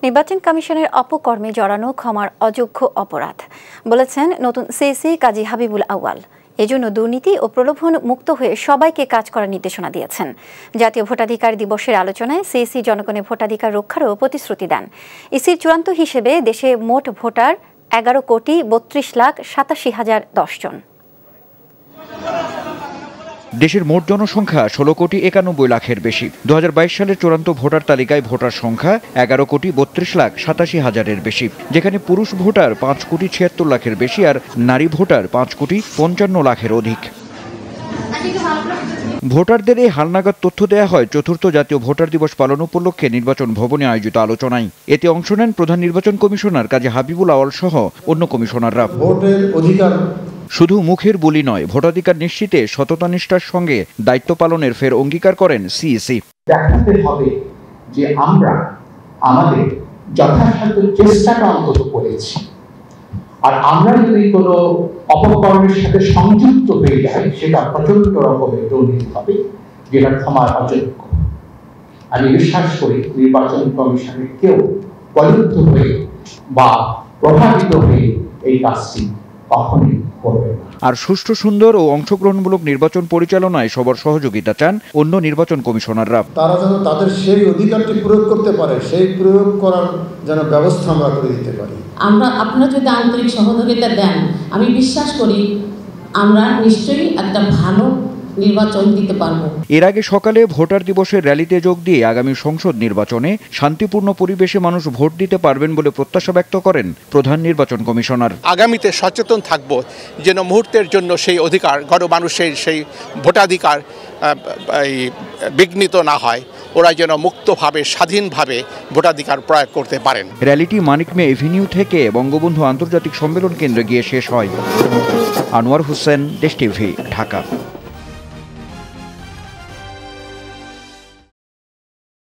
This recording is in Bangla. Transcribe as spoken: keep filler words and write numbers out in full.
নির্বাচন কমিশনের অপকর্মে জড়ানো ক্ষমার অযোগ্য অপরাধ বলেছেন নতুন সিইসি কাজি হাবিবুল আওয়াল। এজন্য দুর্নীতি ও প্রলোভন মুক্ত হয়ে সবাইকে কাজ করার নির্দেশনা দিয়েছেন। জাতীয় ভোটাধিকার দিবসের আলোচনায় সিইসি জনগণের ভোটাধিকার রক্ষারও প্রতিশ্রুতি দেন। ইসির চূড়ান্ত হিসেবে দেশে মোট ভোটার এগারো কোটি বত্রিশ লাখ সাতাশি হাজার দশ জন। দেশের মোট জনসংখ্যা ষোলো কোটি একানব্বই লাখের বেশি। দু হাজার বাইশ সালের চূড়ান্ত ভোটার তালিকায় ভোটার সংখ্যা এগারো কোটি বত্রিশ লাখ সাতাশি হাজারের বেশি, যেখানে পুরুষ ভোটার পাঁচ কোটি ছিয়াত্তর লাখের বেশি আর নারী ভোটার পাঁচ কোটি পঞ্চান্ন লাখের অধিক। ভোটারদের এই হালনাগাদ তথ্য দেয়া হয় চতুর্থ জাতীয় ভোটার দিবস পালন উপলক্ষে নির্বাচন ভবনে আয়োজিত আলোচনায়। এতে অংশ নেন প্রধান নির্বাচন কমিশনার কাজী হাবিবুল আওয়াল সহ অন্য কমিশনাররা। ভোটের অধিকার শুধু মুখের বলি নয়, ভোটাধিকার নিশ্চিতে সততানিষ্ঠার সঙ্গে দায়িত্ব পালনের ফের অঙ্গীকার করেন সিইসি। দেখাতে হবে যে আমরা আমাদের যথাসাধ্য চেষ্টাটা অন্তত করেছি, আর আমরা যদি কোনো অপকর্মের সাথে সংযুক্ত হয়ে যাই সেটা প্রচন্ড রকমের দুর্নীতি হবে, যেটা ক্ষমার অযোগ্য। আমি বিশ্বাস করি নির্বাচন কমিশনের কেউ বলুদ্ধ হয়ে বা প্রভাবিত হয়ে এই কাজটি কখনই করবে না। আর সুষ্ঠু, সুন্দর ও অংশগ্রহণমূলক নির্বাচন পরিচালনায় সবার সহযোগিতা চান অন্য নির্বাচন কমিশনাররা। তারা যেন তাদের সেই অধিকারটি প্রয়োগ করতে পারে, সেই প্রয়োগ করার যেন ব্যবস্থা আমরা করে দিতে পারি। আমরা আপনারা যদি আন্তরিক সহযোগিতা দেন, আমি বিশ্বাস করি আমরা নিশ্চয়ই একটা ভালো নির্বাচন দিতে পারবো। এর আগে সকালে ভোটার দিবসের র্যালিতে যোগ দিয়ে আগামী সংসদ নির্বাচনে শান্তিপূর্ণ পরিবেশে মানুষ ভোট দিতে পারবেন বলে প্রত্যাশা ব্যক্ত করেন প্রধান নির্বাচন কমিশনার। আগামীতে সচেতন থাকব যেন মুহূর্তের জন্য সেই অধিকার, গণমানুষের সেই ভোটাধিকার বিঘ্নিত না হয়, ওরা যেন মুক্তভাবে স্বাধীনভাবে ভোটাধিকার প্রয়োগ করতে পারেন। র্যালিটি মানিক মে এভিনিউ থেকে বঙ্গবন্ধু আন্তর্জাতিক সম্মেলন কেন্দ্রে গিয়ে শেষ হয়। আনোয়ার হোসেন, দেশ টিভি, ঢাকা।